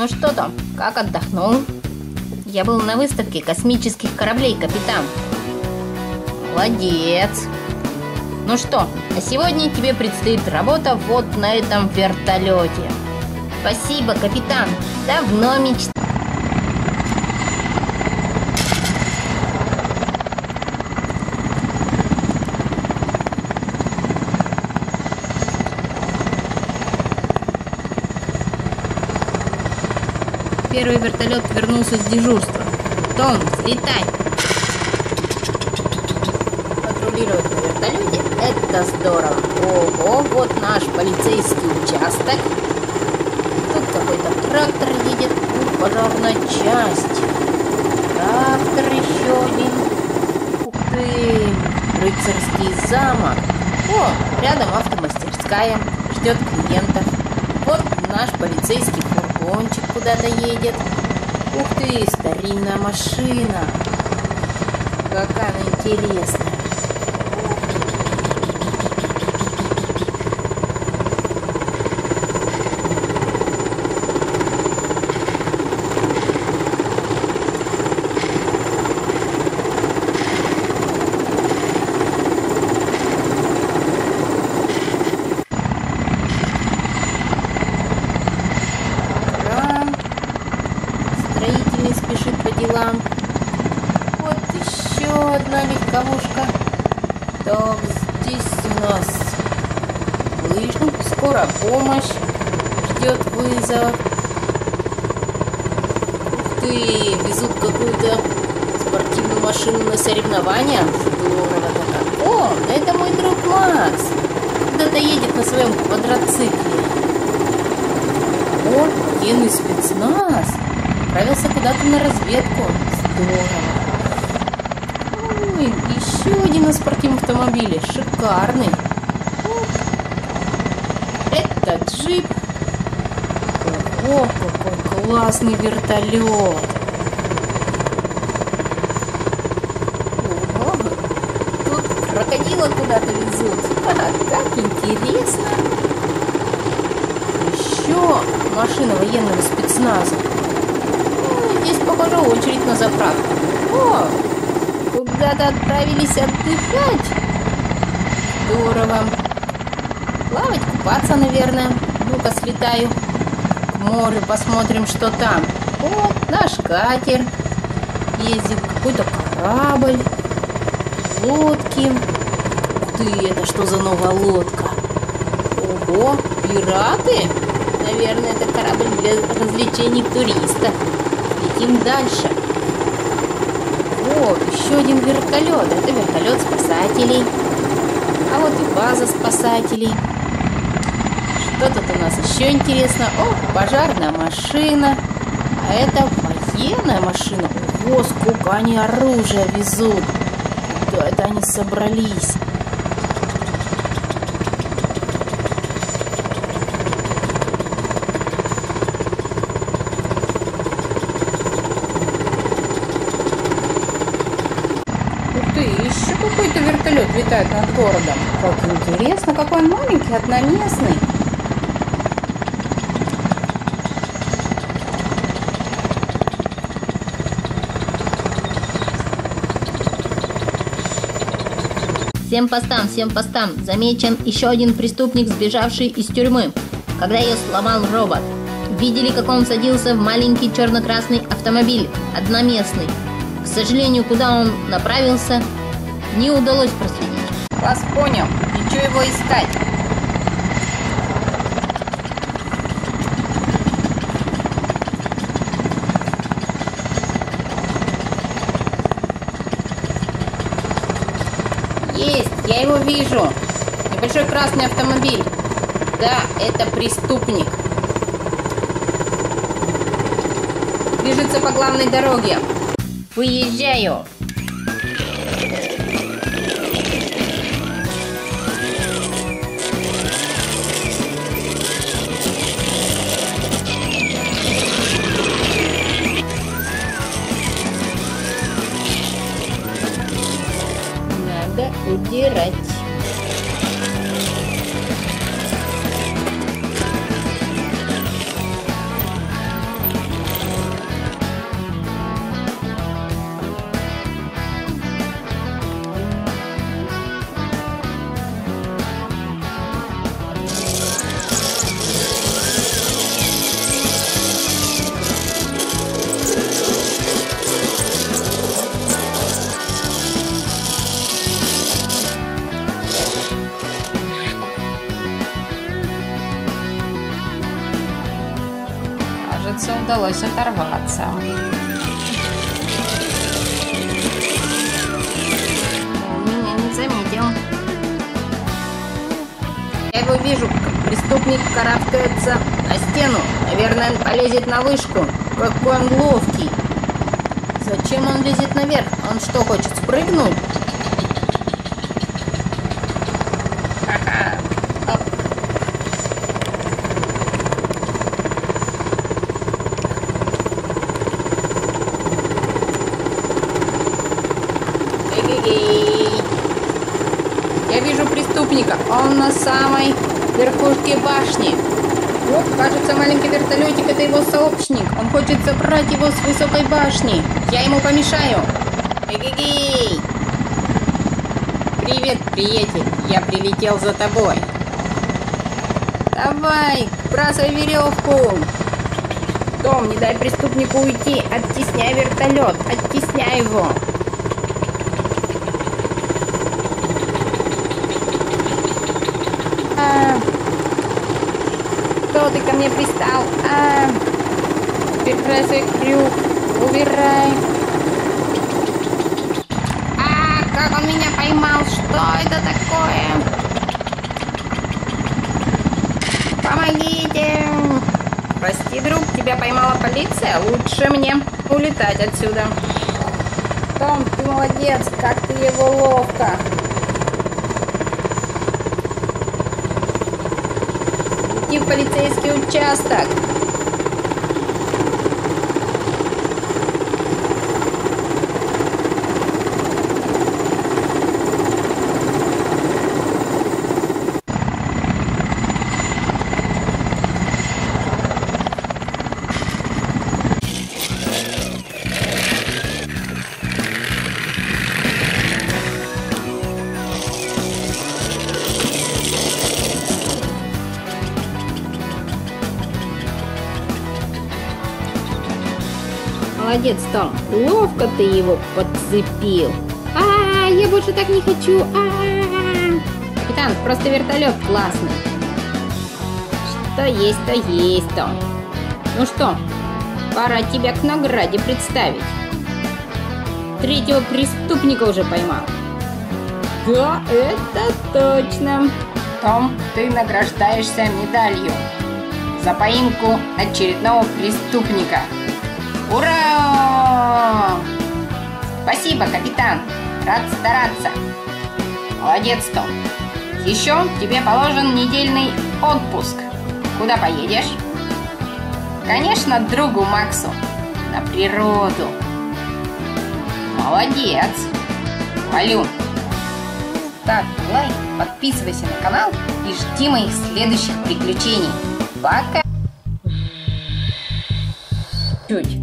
Ну что там, как отдохнул? Я был на выставке космических кораблей, капитан. Молодец. Ну что, а сегодня тебе предстоит работа вот на этом вертолете. Спасибо, капитан. Давно мечтал. Первый вертолет вернулся с дежурства. Том, взлетай. Патрулировать на вертолете — это здорово. Ого, вот наш полицейский участок. Тут какой-то трактор едет. Пожарная часть. Трактор еще один. Ух ты, рыцарский замок. О, рядом автомастерская. Ждет клиентов. Вот наш полицейский фургончик куда-то едет. Ух ты, старинная машина. Какая она интересная. Спешит по делам. Вот еще одна легковушка. Так, здесь у нас лыжник, скорая помощь ждет вызов. Ух ты, везут какую-то спортивную машину на соревнования. Здорово так. О, это мой друг Макс. Куда-то едет на своем квадроцикле. О, военный спецназ. Отправился куда-то на разведку. Здорово. Ой, еще один на спортивном автомобиле. Шикарный. Это джип. Ого, какой классный вертолет. Ого, тут крокодила куда-то везут. Как интересно. Еще машина военного спецназа. Здесь, похоже, очередь на заправку. О, куда-то отправились отдыхать. Здорово. Плавать, купаться, наверное. Ну-ка, слетаю к морю, посмотрим, что там. Вот наш катер ездит, какой-то корабль, лодки. Ух ты, это что за новая лодка? Ого, пираты? Наверное, это корабль для развлечений туристов. Летим дальше. О, еще один вертолет. Это вертолет спасателей. А вот и база спасателей. Что тут у нас еще интересно? О, пожарная машина. А это военная машина. Ого, сколько они оружия везут. Куда это они собрались? Еще какой-то вертолет летает над городом. Как интересно, какой он маленький, одноместный. Всем постам, замечен еще один преступник, сбежавший из тюрьмы, когда ее сломал робот. Видели, как он садился в маленький черно-красный автомобиль, одноместный. К сожалению, куда он направился, не удалось проследить. Вас понял. Лечу его искать. Есть, я его вижу. Небольшой красный автомобиль. Да, это преступник. Движется по главной дороге. Выезжаю. Надо удирать. удалось оторваться. Меня не заметил. Я его вижу, как преступник карабкается на стену. Наверное, он полезет на вышку. Какой он ловкий. Зачем он лезет наверх? Он что, хочет спрыгнуть? Ха-ха. Оп. Эгегей. Я вижу преступника. Он на самой верхушке башни. Вот, кажется, маленький вертолетик — это его сообщник. Он хочет забрать его с высокой башни. Я ему помешаю. Эгегей! Привет, приятель. Я прилетел за тобой. Давай, бросай веревку. Том, не дай преступнику уйти. Оттесняй вертолет. Оттесняй его. Кто ты ко мне пристал? Убирай свой крюк. Убирай. Как он меня поймал? Что это такое? Помогите! Прости, друг, тебя поймала полиция. Лучше мне улетать отсюда. Том, ты молодец, как ты его ловко. Иди в полицейский участок. Молодец, Том. Ловко ты его подцепил. Я больше так не хочу. Капитан, просто вертолет классный. Что есть, то есть, Том. Ну что, пора тебя к награде представить. Третьего преступника уже поймал. Да, это точно. Том, ты награждаешься медалью за поимку очередного преступника. Ура! Спасибо, капитан. Рад стараться. Молодец, Том. Еще тебе положен недельный отпуск. Куда поедешь? Конечно, другу Максу. На природу. Молодец. Хвалю. Ставь лайк, подписывайся на канал и жди моих следующих приключений. Пока. Чуть.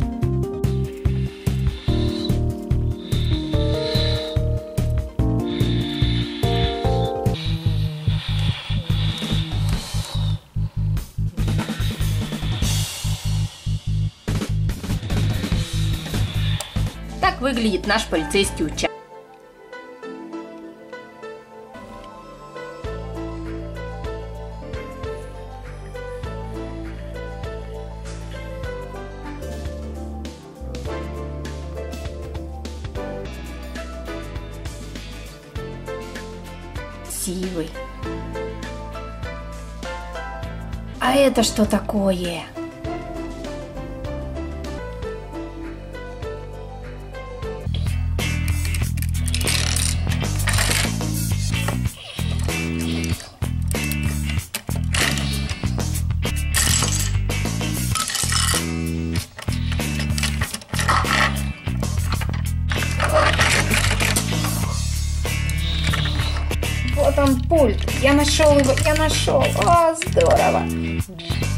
Так выглядит наш полицейский участок. Красивый. А это что такое? Вот он, пульт. Я нашел его, я нашел. О, здорово.